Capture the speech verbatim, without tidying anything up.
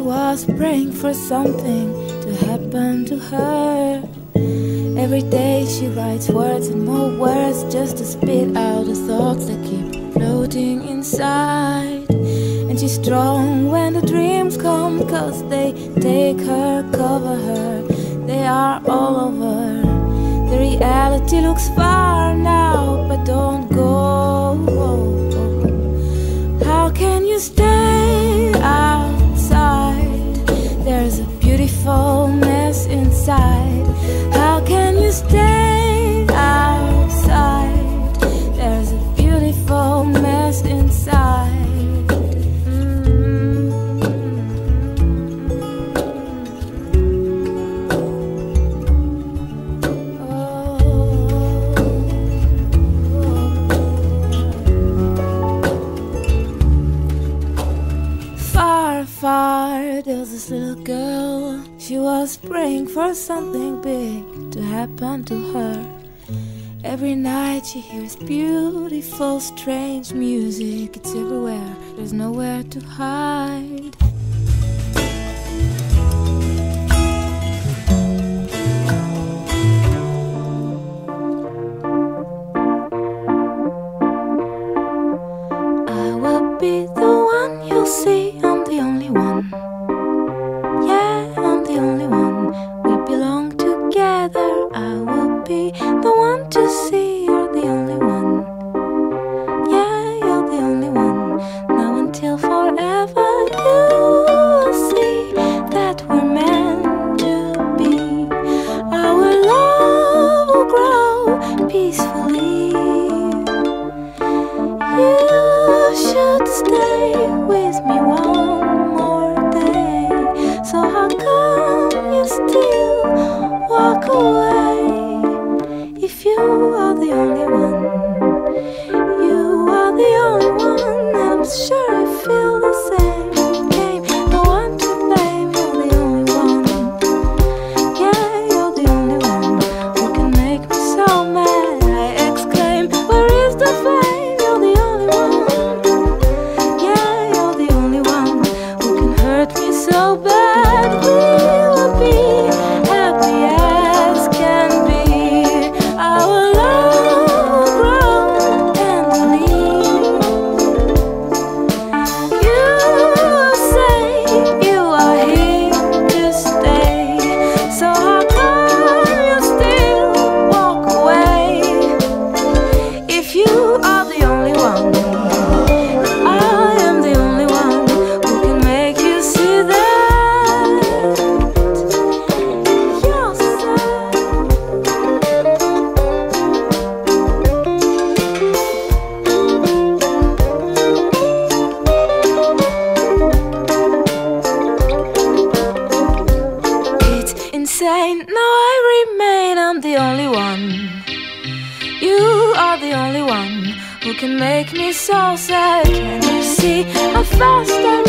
was praying for something to happen to her. Every day she writes words and more words just to spit out the thoughts that keep floating inside. And she's strong when the dreams come, cause they take her, cover her, they are all over. The reality looks far now, but don't go. How can you stay outside? There's a beautiful mess inside. How can you stay outside? There's a beautiful mess inside. Far, there was this little girl. She was praying for something big to happen to her. Every night she hears beautiful, strange music. It's everywhere, there's nowhere to hide. I will be the one you'll see. I'm the only one. Yeah, I'm the only one. We belong together. I will be the one to see. You're the only one. Yeah, you're the only one. Now until forever, you'll see that we're meant to be. Our love will grow peacefully. You should stay with me one more day. So how come you still walk away? If you are the only one, you are the only one, and I'm sure you feel the same. Came the one to blame, you're the only one. Yeah, you're the only one who can make me so mad. I exclaim, where is the flame? You're the only one. So bad, we will be happy as can be. Our love will grow tenderly. You say you are here to stay. So how come you still walk away? If you are the only one, I am the only one who can make you see that. Now I remain, I'm the only one. You are the only one who can make me so sad. Can you see how fast I